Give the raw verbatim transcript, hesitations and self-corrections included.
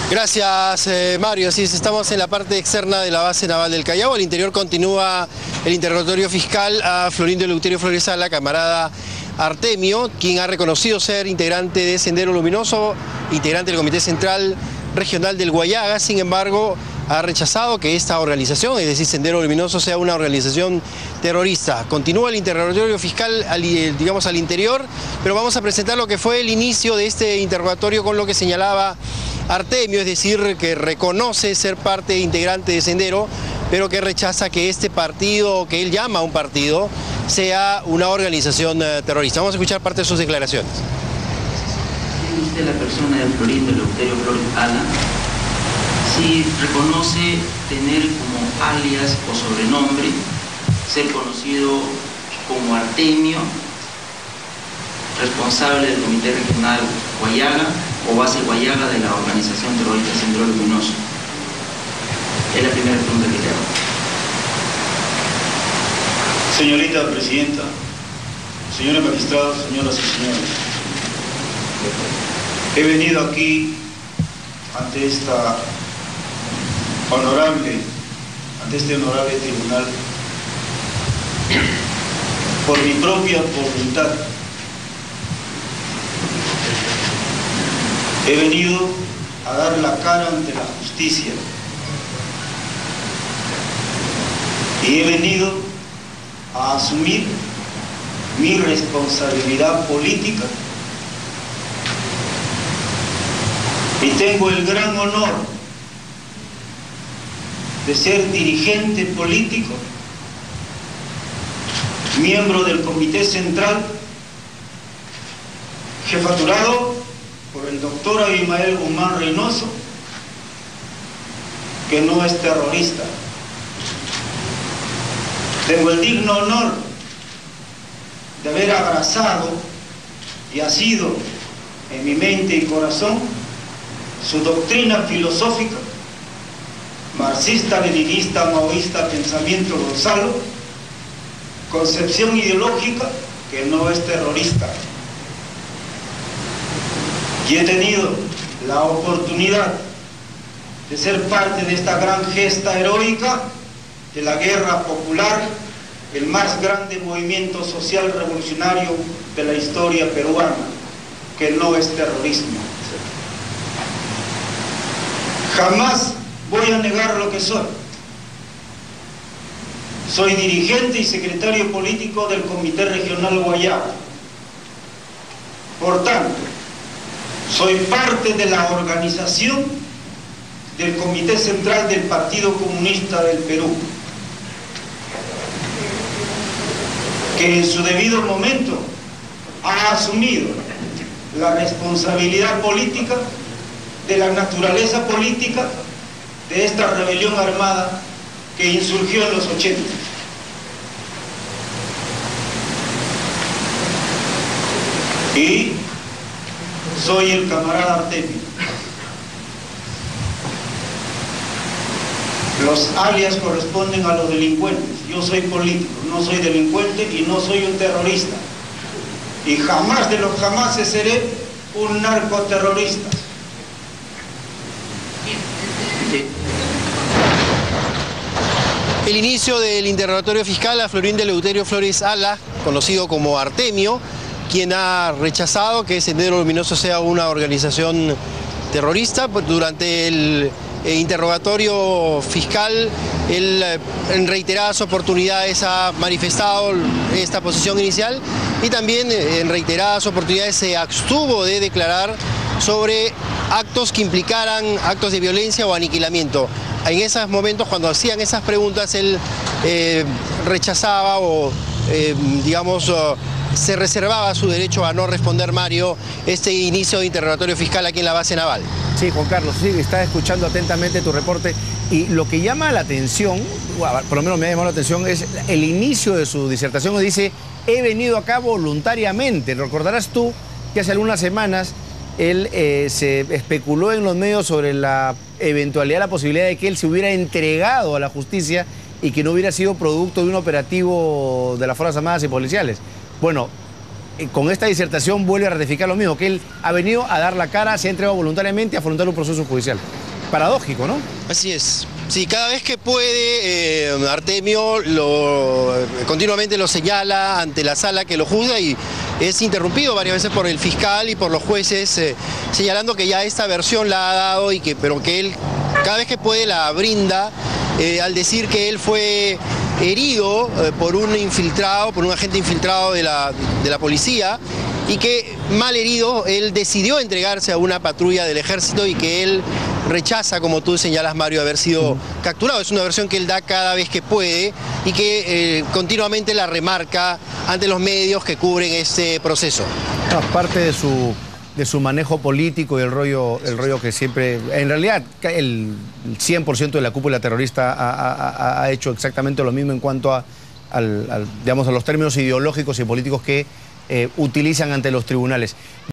Gracias, eh, Mario. Así es, estamos en la parte externa de la base naval del Callao. Al interior continúa el interrogatorio fiscal a Florindo Eleuterio Flores Ala, camarada Artemio, quien ha reconocido ser integrante de Sendero Luminoso, integrante del Comité Central Regional del Guayaga. Sin embargo, ha rechazado que esta organización, es decir, Sendero Luminoso, sea una organización terrorista. Continúa el interrogatorio fiscal, al, digamos, al interior, pero vamos a presentar lo que fue el inicio de este interrogatorio con lo que señalaba Artemio, es decir, que reconoce ser parte integrante de Sendero, pero que rechaza que este partido, que él llama un partido, sea una organización eh, terrorista. Vamos a escuchar parte de sus declaraciones. ¿Es usted la persona de Florindo Eleuterio Flores Ala? Si reconoce tener como alias o sobrenombre ser conocido como Artemio, responsable del Comité Regional Guayaga o base Guayaga de la organización terrorista Sendero Luminoso. Es la primera pregunta que le hago. Señorita Presidenta, señores magistrados, señoras y señores, he venido aquí ante esta honorable, ante este honorable tribunal por mi propia voluntad. He venido a dar la cara ante la justicia y he venido a asumir mi responsabilidad política y tengo el gran honor de ser dirigente político, miembro del Comité Central, jefaturado por el doctor Abimael Guzmán Reynoso, que no es terrorista. Tengo el digno honor de haber abrazado y asido en mi mente y corazón su doctrina filosófica, marxista, leninista, maoísta, pensamiento Gonzalo, concepción ideológica que no es terrorista. Y he tenido la oportunidad de ser parte de esta gran gesta heroica de la guerra popular, el más grande movimiento social revolucionario de la historia peruana, que no es terrorismo. Jamás voy a negar lo que soy. Soy dirigente y secretario político del Comité Regional Guayaga. Por tanto, soy parte de la organización del Comité Central del Partido Comunista del Perú, que en su debido momento ha asumido la responsabilidad política de la naturaleza política de esta rebelión armada que insurgió en los ochenta. Y soy el camarada Artemio. Los alias corresponden a los delincuentes. Yo soy político, no soy delincuente y no soy un terrorista. Y jamás de los jamases seré un narcoterrorista. El inicio del interrogatorio fiscal a Florindo Eleuterio Flores Ala, conocido como Artemio, quien ha rechazado que Sendero Luminoso sea una organización terrorista. Durante el interrogatorio fiscal, él en reiteradas oportunidades ha manifestado esta posición inicial y también en reiteradas oportunidades se abstuvo de declarar sobre actos que implicaran actos de violencia o aniquilamiento. En esos momentos, cuando hacían esas preguntas, él eh, rechazaba o, eh, digamos, uh, se reservaba su derecho a no responder, Mario, este inicio de interrogatorio fiscal aquí en la base naval. Sí, Juan Carlos, sí, está escuchando atentamente tu reporte y lo que llama la atención, por lo menos me ha llamado la atención, es el inicio de su disertación, que dice: he venido acá voluntariamente. Recordarás tú que hace algunas semanas él eh, se especuló en los medios sobre la eventualidad, la posibilidad de que él se hubiera entregado a la justicia y que no hubiera sido producto de un operativo de las Fuerzas Armadas y policiales. Bueno, eh, con esta disertación vuelve a ratificar lo mismo, que él ha venido a dar la cara, se ha entregado voluntariamente a afrontar un proceso judicial. Paradójico, ¿no? Así es. Sí, cada vez que puede, eh, Artemio lo, continuamente lo señala ante la sala que lo juzga y es interrumpido varias veces por el fiscal y por los jueces, eh, señalando que ya esta versión la ha dado, y que, pero que él cada vez que puede la brinda, eh, al decir que él fue herido eh, por un infiltrado, por un agente infiltrado de la, de la policía, y que mal herido él decidió entregarse a una patrulla del ejército y que él rechaza, como tú señalas, Mario, haber sido capturado. Es una versión que él da cada vez que puede y que eh, continuamente la remarca ante los medios que cubren este proceso. No, parte de su, de su manejo político y el rollo, el rollo que siempre... En realidad, el cien por ciento de la cúpula terrorista ha, ha, ha hecho exactamente lo mismo en cuanto a, al, al, digamos, a los términos ideológicos y políticos que eh, utilizan ante los tribunales.